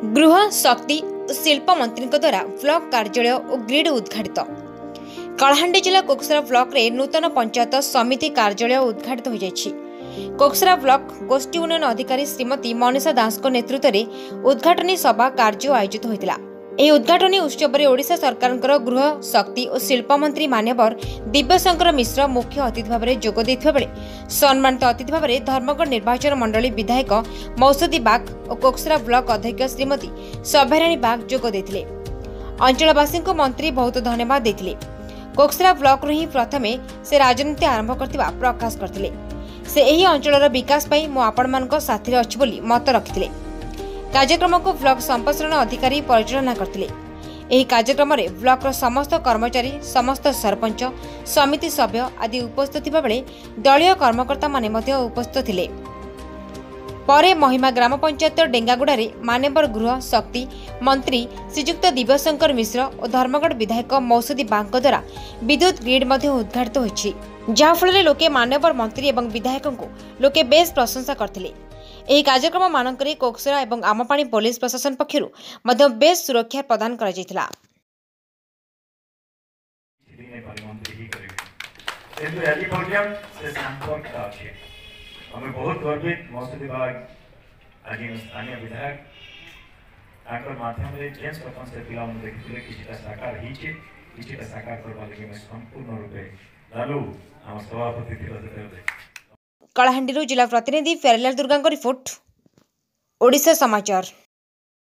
गृह शक्ति और शिल्प मंत्री द्वारा ब्लॉक कार्यालय और ग्रिड उद्घाटित। कलाहांडी जिला कोकसरा ब्लॉक रे नूतन पंचायत समिति कार्यालय उद्घाटित हो जायछि। कोकसरा ब्लॉक गोष्ठी उन्नयन अधिकारी श्रीमती मनीषा दास को नेतृत्व में उद्घाटनी सभा कार्य आयोजित होइतिला। ଏହି ଉଦ୍ଘାଟନୀ ଉତ୍ସବରେ ଓଡ଼ିଶା ସରକାରଙ୍କର ଗୃହ ଶକ୍ତି ଓ ଶିଳ୍ପ ମନ୍ତ୍ରୀ ମାନ୍ୟବର ଦିବ୍ୟଶଙ୍କର ମିଶ୍ର ମୁଖ୍ୟ ଅତିଥି ଭାବରେ ଯୋଗ ଦେଇଥିବା ବେଳେ ସମ୍ମାନିତ ଅତିଥି ଭାବରେ ଧର୍ମଗଡ଼ ନିର୍ବାଚନ ମଣ୍ଡଳୀ ବିଧାୟକ ମୌସୁଦୀ ବାଗ ଓ କୋକସରା ବ୍ଲକ ଅଧ୍ୟକ୍ଷ ଶ୍ରୀମତୀ ସଭ୍ୟାରାଣୀ ବାଗ ଯୋଗ ଦେଇଥିଲେ। ଅଞ୍ଚଳବାସୀଙ୍କୁ ମନ୍ତ୍ରୀ ବହୁତ ଧନ୍ୟବାଦ ଦେଇଥିଲେ। କୋକସରା ବ୍ଲକରୁ ହିଁ ପ୍ରଥମେ ସେ ରାଜନୀତି ଆରମ୍ଭ କରିଥିବା ପ୍ରକାଶ କରିଥିଲେ। ସେ ଏହି ଅଞ୍ଚଳର ବିକାଶ ପାଇଁ ମୁଁ ଆପଣମାନଙ୍କ ସାଥିରେ ଅଛି ବୋଲି ମତ ରଖିଥିଲେ। कार्यक्रम को ब्लॉक संप्रसारण अधिकारी परिचालना करथिले। एही कार्यक्रम रे ब्लॉक रो समस्त कर्मचारी, समस्त सरपंच, समिति सभ्य आदि उपस्थित थिबा बेले दलीय कर्मकर्ता माने मध्य उपस्थित थिले। परे महिमा ग्राम पंचायत डेंगागुड़ा रे मान्यवर गृह शक्ति मंत्री श्रीजुक्त दिव्यशंकर मिश्र और धर्मगढ़ विधायक मौसुदी बांक द्वारा विद्युत ग्रिड मध्य उद्घाटित होइछि, जहा फल लोके मान्यवर मंत्री एवं विधायक को लोके बेस प्रशंसा करथिले। ଏହି କାର୍ଯ୍ୟକ୍ରମ ମାନଙ୍କରେ କୋକସରା ଏବଂ ଆମପାଣି पुलिस प्रशासन पक्षरु मध्य बेस सुरक्षा प्रदान करा जायतिला। हमें बहुत गर्वित मौसुदी बाग आज स्थानीय विधायक आकर माध्यम रे जेन्स प्रपंच से पिला मन देखिले किछटा साकार हिचे किछटा साकार करबा लगे मैं संपूर्ण रूपे लालू हम सभापति दिवस कलाहांडी जिला प्रतिनिधि फेरलाल दुर्गा रिपोर्ट, ओडिशा समाचार।